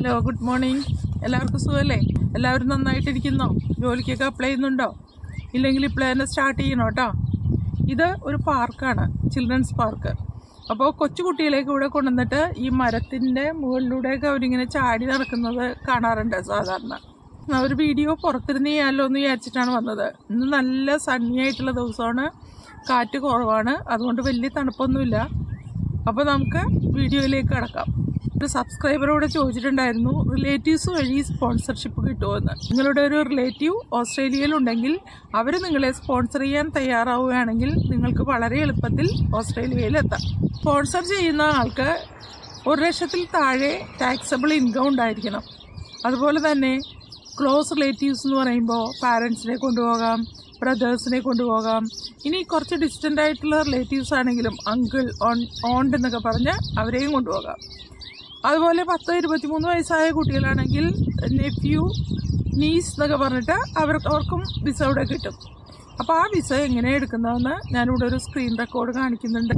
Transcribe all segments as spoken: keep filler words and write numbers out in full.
Hello, good morning. എല്ലാവർക്കും സുഖമല്ലേ? എല്ലാവരും നന്നായിട്ടിരിക്കുന്നോ? ജോലിക്കൊക്കെ അപ്ലൈ ചെയ്യുന്നുണ്ടോ? ഇല്ലെങ്കിൽ ഇപ്പോൾ തന്നെ സ്റ്റാർട്ട് ചെയ്യണം കേട്ടോ. ഇത് ഒരു പാർക്കാണ്, ചിൽഡ്രൻസ് പാർക്ക്. അപ്പോൾ കൊച്ചു കുട്ടികളെയൊക്കെ ഇവിടെ കൊണ്ടുവന്നിട്ട് ഈ മരത്തിൻ്റെ മുകളിലൂടെയൊക്കെ അവരിങ്ങനെ ചാടി നടക്കുന്നത് കാണാറുണ്ട് സാധാരണ. ഒരു വീഡിയോ പുറത്തിരുന്ന് ചെയ്യാമല്ലോ എന്ന് വിചാരിച്ചിട്ടാണ് വന്നത്. ഇന്ന് നല്ല സണ്ണി ആയിട്ടുള്ള ദിവസമാണ്, കാറ്റ് കുറവാണ്, അതുകൊണ്ട് വലിയ തണുപ്പൊന്നുമില്ല. അപ്പോൾ നമുക്ക് വീഡിയോയിലേക്ക് കടക്കാം. ഒരു സബ്സ്ക്രൈബറോട് ചോദിച്ചിട്ടുണ്ടായിരുന്നു റിലേറ്റീവ്സ് വഴി സ്പോൺസർഷിപ്പ് കിട്ടുമോയെന്ന്. നിങ്ങളുടെ ഒരു റിലേറ്റീവ് ഓസ്ട്രേലിയയിലുണ്ടെങ്കിൽ അവർ നിങ്ങളെ സ്പോൺസർ ചെയ്യാൻ തയ്യാറാവുകയാണെങ്കിൽ നിങ്ങൾക്ക് വളരെ എളുപ്പത്തിൽ ഓസ്ട്രേലിയയിലെത്താം. സ്പോൺസർ ചെയ്യുന്ന ആൾക്ക് ഒരു ലക്ഷത്തിൽ താഴെ ടാക്സബിൾ ഇൻകം ഉണ്ടായിരിക്കണം. അതുപോലെ തന്നെ ക്ലോസ് റിലേറ്റീവ്സ് എന്ന് പറയുമ്പോൾ പാരൻസിനെ കൊണ്ടുപോകാം, ബ്രദേഴ്സിനെ കൊണ്ടുപോകാം. ഇനി കുറച്ച് ഡിസ്റ്റൻ്റ് ആയിട്ടുള്ള റിലേറ്റീവ്സ് ആണെങ്കിലും അങ്കിൾ, ഓൺ ഓണ്ട് എന്നൊക്കെ പറഞ്ഞ് അവരെയും കൊണ്ടുപോകാം. അതുപോലെ പത്ത് ഇരുപത്തിമൂന്ന് വയസ്സായ കുട്ടികളാണെങ്കിൽ നെഫ്യൂ, നീസ് എന്നൊക്കെ പറഞ്ഞിട്ട് അവർ അവർക്കും വിസ ഇവിടെ കിട്ടും. അപ്പോൾ ആ വിസ എങ്ങനെയാണ് എടുക്കുന്നതെന്ന് ഞാനിവിടെ ഒരു സ്ക്രീൻ റെക്കോർഡ് കാണിക്കുന്നുണ്ട്.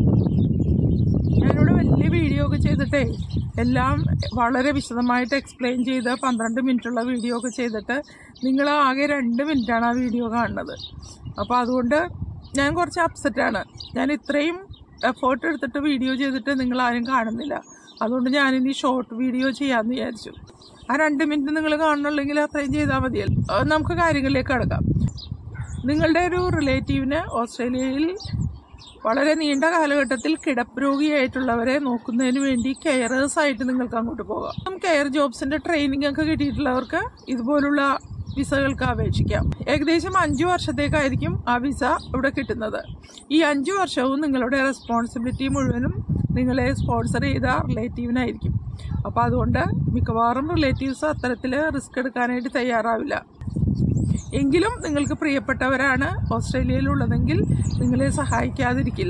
ഞാനിവിടെ വലിയ വീഡിയോ ഒക്കെ ചെയ്തിട്ടേ എല്ലാം വളരെ വിശദമായിട്ട് എക്സ്പ്ലെയിൻ ചെയ്ത് പന്ത്രണ്ട് മിനിറ്റുള്ള വീഡിയോ ഒക്കെ ചെയ്തിട്ട് നിങ്ങൾ ആകെ രണ്ട് മിനിറ്റാണ് ആ വീഡിയോ കാണുന്നത്. അപ്പോൾ അതുകൊണ്ട് ഞാൻ കുറച്ച് അപ്സെറ്റാണ്. ഞാൻ ഇത്രയും എഫേർട്ട് എടുത്തിട്ട് വീഡിയോ ചെയ്തിട്ട് നിങ്ങളാരും കാണുന്നില്ല. അതുകൊണ്ട് ഞാനിനി ഷോർട്ട് വീഡിയോ ചെയ്യാമെന്ന് വിചാരിച്ചു. ആ രണ്ട് മിനിറ്റ് നിങ്ങൾ കാണുന്നുണ്ടെങ്കിൽ അത്രയും ചെയ്താൽ മതിയല്ലോ. നമുക്ക് കാര്യങ്ങളിലേക്ക് കടക്കാം. നിങ്ങളുടെ ഒരു റിലേറ്റീവിന് ഓസ്ട്രേലിയയിൽ വളരെ നീണ്ട കാലഘട്ടത്തിൽ കിടപ്പ് രോഗിയായിട്ടുള്ളവരെ നോക്കുന്നതിന് വേണ്ടി കെയറേഴ്സായിട്ട് നിങ്ങൾക്ക് അങ്ങോട്ട് പോകാം. കെയർ ജോബ്സിന്റെ ട്രെയിനിങ് ഒക്കെ കിട്ടിയിട്ടുള്ളവർക്ക് ഇതുപോലുള്ള വിസകൾക്ക് അപേക്ഷിക്കാം. ഏകദേശം അഞ്ചു വർഷത്തേക്കായിരിക്കും ആ വിസ ഇവിടെ കിട്ടുന്നത്. ഈ അഞ്ചു വർഷവും നിങ്ങളുടെ റെസ്പോൺസിബിലിറ്റി മുഴുവനും നിങ്ങളെ സ്പോൺസർ ചെയ്ത റിലേറ്റീവിനായിരിക്കും. അപ്പോൾ അതുകൊണ്ട് മിക്കവാറും റിലേറ്റീവ്സ് അത്തരത്തിൽ റിസ്ക് എടുക്കാനായിട്ട് തയ്യാറാവില്ല. എങ്കിലും നിങ്ങൾക്ക് പ്രിയപ്പെട്ടവരാണ് ഓസ്ട്രേലിയയിലുള്ളതെങ്കിൽ നിങ്ങളെ സഹായിക്കാതിരിക്കില്ല.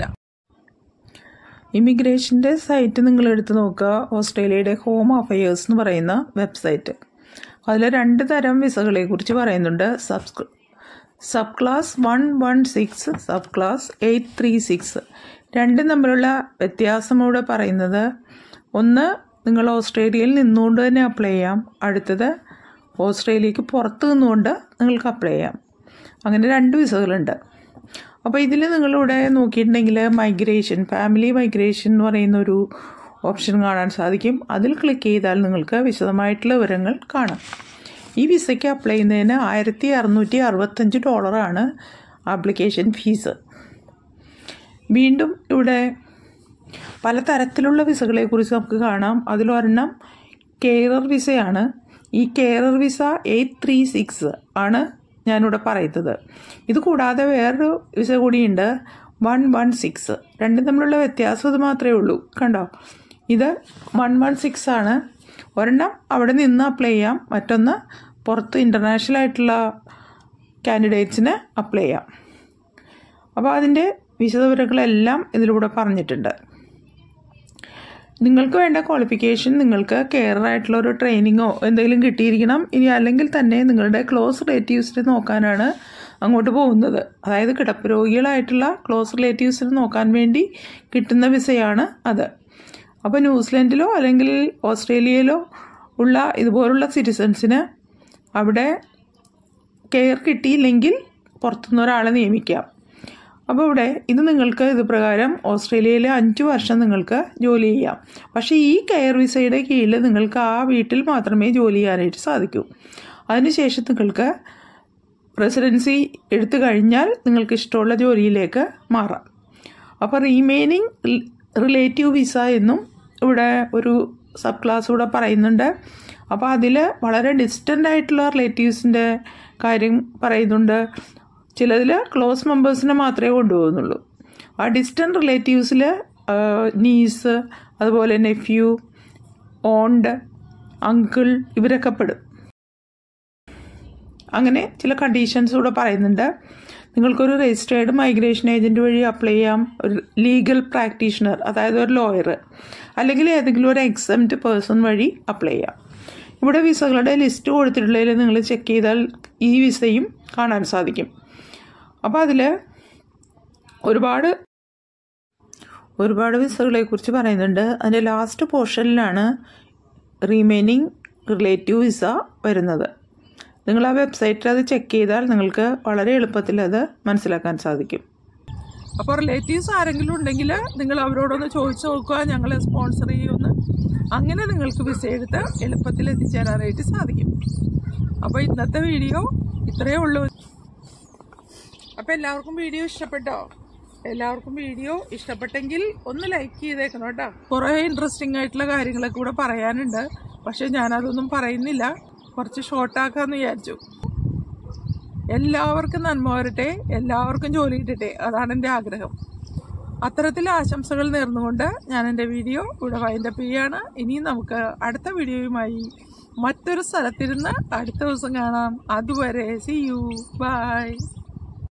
ഇമിഗ്രേഷൻ്റെ സൈറ്റ് നിങ്ങൾ എടുത്ത് നോക്കുക. ഓസ്ട്രേലിയയുടെ ഹോം അഫയേഴ്സ് എന്ന് പറയുന്ന വെബ്സൈറ്റ്. അതിൽ രണ്ട് തരം വിസകളെ കുറിച്ച് പറയുന്നുണ്ട്. Sub sub class one one six, sub class eight three six. രണ്ടും തമ്മിലുള്ള വ്യത്യാസം ഇവിടെ പറയുന്നത്, ഒന്ന് നിങ്ങൾ ഓസ്ട്രേലിയയിൽ നിന്നുകൊണ്ട് തന്നെ അപ്ലൈ ചെയ്യാം, അടുത്തത് ഓസ്ട്രേലിയക്ക് പുറത്ത് നിന്നുകൊണ്ട് നിങ്ങൾക്ക് അപ്ലൈ ചെയ്യാം. അങ്ങനെ രണ്ട് വിസകളുണ്ട്. അപ്പോൾ ഇതിൽ നിങ്ങളിവിടെ നോക്കിയിട്ടുണ്ടെങ്കിൽ മൈഗ്രേഷൻ, ഫാമിലി മൈഗ്രേഷൻ എന്ന് പറയുന്ന ഒരു ഓപ്ഷൻ കാണാൻ സാധിക്കും. അതിൽ ക്ലിക്ക് ചെയ്താൽ നിങ്ങൾക്ക് വിശദമായിട്ടുള്ള വിവരങ്ങൾ കാണാം. ഈ വിസയ്ക്ക് അപ്ലൈ ചെയ്യുന്നതിന് ആയിരത്തി അറുന്നൂറ്റി അറുപത്തഞ്ച് ഡോളറാണ് ആപ്ലിക്കേഷൻ ഫീസ്. വീണ്ടും ഇവിടെ പലതരത്തിലുള്ള വിസകളെക്കുറിച്ച് നമുക്ക് കാണാം. അതിലൊരെണ്ണം കെയറർ വിസയാണ്. ഈ carer visa eight three six ആണ് ഞാനിവിടെ പറയുന്നത്. ഇത് കൂടാതെ വേറൊരു വിസ കൂടിയുണ്ട്, വൺ വൺ സിക്സ്. രണ്ടും തമ്മിലുള്ള വ്യത്യാസം ഇത് മാത്രമേ ഉള്ളൂ. കണ്ടോ, ഇത് വൺ വൺ സിക്സ് ആണ്. ഒരെണ്ണം അവിടെ നിന്ന് അപ്ലൈ ചെയ്യാം, മറ്റൊന്ന് പുറത്ത് ഇൻ്റർനാഷണൽ ആയിട്ടുള്ള കാൻഡിഡേറ്റ്സിന് അപ്ലൈ ചെയ്യാം. അപ്പോൾ അതിൻ്റെ വിശദവിവരങ്ങളെല്ലാം ഇതിലൂടെ പറഞ്ഞിട്ടുണ്ട്. നിങ്ങൾക്ക് വേണ്ട ക്വാളിഫിക്കേഷൻ നിങ്ങൾക്ക് കെയറായിട്ടുള്ള ഒരു ട്രെയിനിങ്ങോ എന്തെങ്കിലും കിട്ടിയിരിക്കണം. ഇനി അല്ലെങ്കിൽ തന്നെ നിങ്ങളുടെ ക്ലോസ് റിലേറ്റീവ്സിനെ നോക്കാനാണ് അങ്ങോട്ട് പോകുന്നത്. അതായത് കിടപ്പ് രോഗികളായിട്ടുള്ള ക്ലോസ് റിലേറ്റീവ്സിനെ നോക്കാൻ വേണ്ടി കിട്ടുന്ന വിസയാണ് അത്. അപ്പോൾ ന്യൂസിലൻഡിലോ അല്ലെങ്കിൽ ഓസ്ട്രേലിയയിലോ ഉള്ള ഇതുപോലുള്ള സിറ്റിസൺസിന് അവിടെ കെയർ കിട്ടിയില്ലെങ്കിൽ പുറത്തുനിന്ന് ഒരാളെ നിയമിക്കാം. അപ്പോൾ ഇവിടെ ഇത് നിങ്ങൾക്ക് ഇത് പ്രകാരം ഓസ്ട്രേലിയയിൽ അഞ്ച് വർഷം നിങ്ങൾക്ക് ജോലി ചെയ്യാം. പക്ഷേ ഈ കെയർ വിസയുടെ കീഴിൽ നിങ്ങൾക്ക് ആ വീട്ടിൽ മാത്രമേ ജോലി ചെയ്യാനായിട്ട് സാധിക്കൂ. അതിനുശേഷം നിങ്ങൾക്ക് റെസിഡൻസി എടുത്തു കഴിഞ്ഞാൽ നിങ്ങൾക്ക് ഇഷ്ടമുള്ള ജോലിയിലേക്ക് മാറാം. അപ്പോൾ റീമെയിനിങ് റിലേറ്റീവ് വിസ എന്നും ഇവിടെ ഒരു സബ് ക്ലാസ് കൂടെ പറയുന്നുണ്ട്. അപ്പോൾ അതിൽ വളരെ ഡിസ്റ്റൻ്റ് ആയിട്ടുള്ള റിലേറ്റീവ്സിൻ്റെ കാര്യം പറയുന്നുണ്ട്. ചിലതിൽ ക്ലോസ് മെമ്പേഴ്സിനെ മാത്രമേ കൊണ്ടുപോകുന്നുള്ളൂ. ആ ഡിസ്റ്റൻ്റ് റിലേറ്റീവ്സിൽ നീസ്, അതുപോലെ നെഫ്യൂ, ഓണ്ട്, അങ്കിൾ ഇവരൊക്കെ പെടും. അങ്ങനെ ചില കണ്ടീഷൻസ് കൂടെ പറയുന്നുണ്ട്. നിങ്ങൾക്കൊരു രജിസ്റ്റേർഡ് മൈഗ്രേഷൻ ഏജൻറ്റ് വഴി അപ്ലൈ ചെയ്യാം, ഒരു ലീഗൽ പ്രാക്ടീഷണർ അതായത് ഒരു ലോയർ, അല്ലെങ്കിൽ ഏതെങ്കിലും ഒരു എക്സംപ്റ്റ് പേഴ്സൺ വഴി അപ്ലൈ ചെയ്യാം. ഇവിടെ വിസകളുടെ ലിസ്റ്റ് കൊടുത്തിട്ടുള്ളതിൽ നിങ്ങൾ ചെക്ക് ചെയ്താൽ ഈ വിസയും കാണാൻ സാധിക്കും. അപ്പോൾ അതിൽ ഒരുപാട് ഒരുപാട് വിസകളെക്കുറിച്ച് പറയുന്നുണ്ട്. അതിൻ്റെ ലാസ്റ്റ് പോർഷനിലാണ് റിമൈനിങ് റിലേറ്റീവ് വിസ വരുന്നത്. നിങ്ങൾ ആ വെബ്സൈറ്റിൽ അത് ചെക്ക് ചെയ്താൽ നിങ്ങൾക്ക് വളരെ എളുപ്പത്തിൽ അത് മനസ്സിലാക്കാൻ സാധിക്കും. അപ്പോൾ റിലേറ്റീവ്സ് ആരെങ്കിലും ഉണ്ടെങ്കിൽ നിങ്ങൾ അവരോടൊന്ന് ചോദിച്ചു നോക്കുക, ഞങ്ങളെ സ്പോൺസർ ചെയ്യുമെന്ന്. അങ്ങനെ നിങ്ങൾക്ക് വിസ എടുത്ത് എളുപ്പത്തിൽ എത്തിച്ചേരാനായിട്ട് സാധിക്കും. അപ്പോൾ ഇന്നത്തെ വീഡിയോ ഇത്രയേ ഉള്ളൂ. അപ്പോൾ എല്ലാവർക്കും വീഡിയോ ഇഷ്ടപ്പെട്ടോ? എല്ലാവർക്കും വീഡിയോ ഇഷ്ടപ്പെട്ടെങ്കിൽ ഒന്ന് ലൈക്ക് ചെയ്തേക്കണം കേട്ടോ. കുറേ ഇൻട്രസ്റ്റിംഗ് ആയിട്ടുള്ള കാര്യങ്ങളൊക്കെ കൂടെ പറയാനുണ്ട്, പക്ഷെ ഞാനതൊന്നും പറയുന്നില്ല, കുറച്ച് ഷോർട്ടാക്കാമെന്ന് വിചാരിച്ചു. എല്ലാവർക്കും നന്മ വരട്ടെ, എല്ലാവർക്കും ജോലി കിട്ടട്ടെ, അതാണ് എൻ്റെ ആഗ്രഹം. അത്തരത്തിൽ ആശംസകൾ നേർന്നുകൊണ്ട് ഞാൻ എൻ്റെ വീഡിയോ ഇവിടെ വൈൻഡപ്പ് ചെയ്യാണ്. ഇനിയും നമുക്ക് അടുത്ത വീഡിയോയുമായി മറ്റൊരു സ്ഥലത്തിരുന്ന് അടുത്ത ദിവസം കാണാം. അതുവരെ സീ യു, ബൈ.